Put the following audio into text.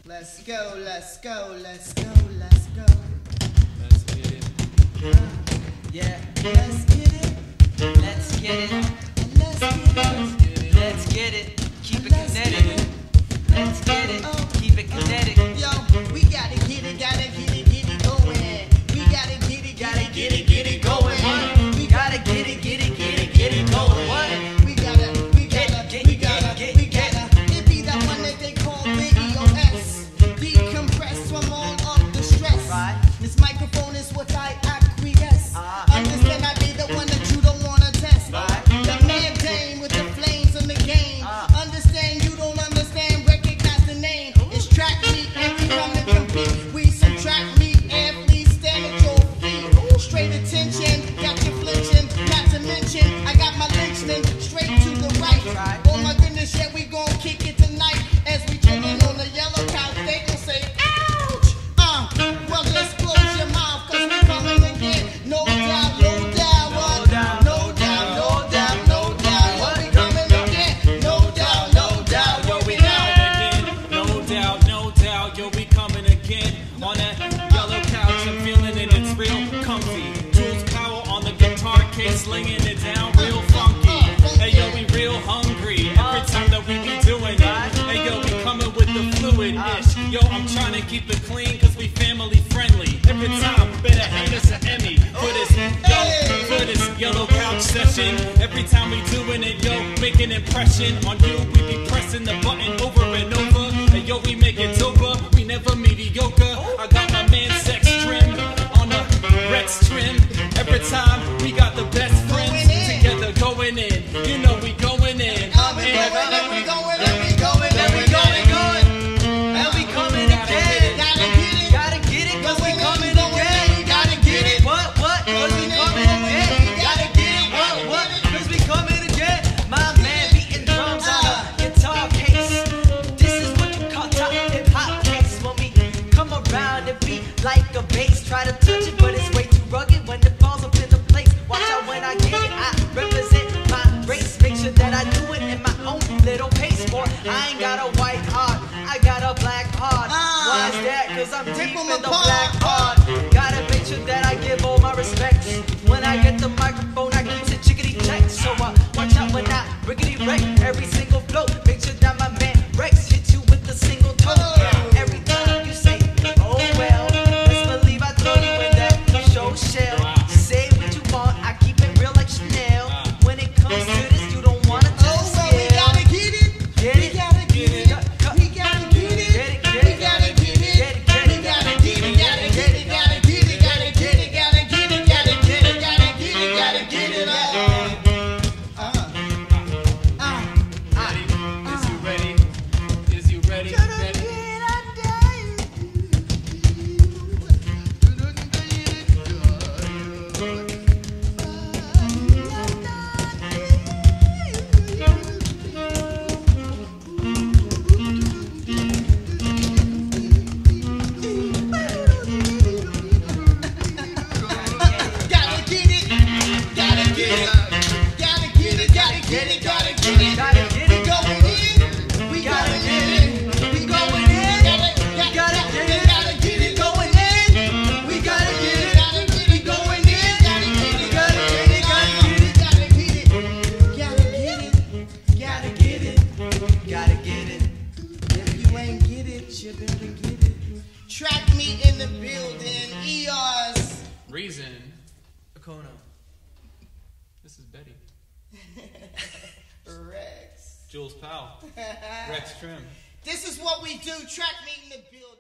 Let's go, let's go, let's go, let's go. Let's get it. Yeah, let's get it. Let's get it. Let's get it. Let's get it. Keep it kinetic. Let's get it. Keep it kinetic. Yo, we gotta get it going. We gotta get it going. We gotta get it going. What? We gotta. It be that one that they call video S. Decompress from all of the stress. Right. This microphone is what I acquiesce. Understand I be the one that you don't wanna test. Right. The man Dame with the flames in the game. Understand you don't understand, recognize the name. It's track meet and we come to compete. We subtract meat and please stand at your feet. Straight attention, got you flinching. Not to mention, I got my lynchman straight to the right. Oh my goodness, yeah, we gon' kick it tonight. As we chillin' on the yellow couch, they gon' say, ouch! Well, just close your mouth, cause we coming again. No doubt, no doubt, what? No doubt, what? We coming again. No doubt, yo, we now. No doubt, yo, we coming again. On that yellow couch, I'm feeling it, it's real comfy. Jules Powell on the guitar case, slinging it down real funky. Hey, yo, we real hungry every time that we be doing it. Hey, yo, we coming with the fluid-ish. Yo, I'm trying to keep it clean, cause we family friendly. Every time, better hand us an Emmy for this yellow couch session. Every time we doing it, yo, make an impression on you. We be pressing the button over and over. Hey, yo, we make it over. We never mediocre. I got my man Sex Trim on the Rex Trim. Every time we got the best friends together going in. You know we going in. And we coming again. Gotta get it, cause we coming again. Gotta get it. What? Cause we coming again. Gotta get it. What? Cause we coming again. My man beating drums on a guitar case. This is what you call top hip hop case. When we come around and beat like a bass. Try to touch it, but it's way too rugged when it falls up in the place. Watch out when I get it. I represent my race. Make sure that I do it in my own little pace. Boy, I ain't got a white heart, I got a black heart. Why is that? Cause I'm deep in the black heart. Gotta make sure that I give all my respects. When I get the microphone, I keep it chickadee check. So watch out when I rickety wreck every single flow. Make sure that my man Rex hits you with the single toe. Every time you say, oh well, let's believe I told you in that show shell. Say what you want, I keep it real like Chanel. When it comes to this, you don't wanna touch the scale. We gotta get it. Get it. We gotta get it. We gotta get it. We gotta get it. We gotta get it. Gotta get it. Gotta get it. Gotta get it. Gotta get it. Gotta get it. Gotta get it. Gotta get it. Is you ready? Is you ready? Track me in the building, ERs. Reason. Akono. This is Betty. Rex. Jules Powell. Rex Trim. This is what we do. Track me in the building.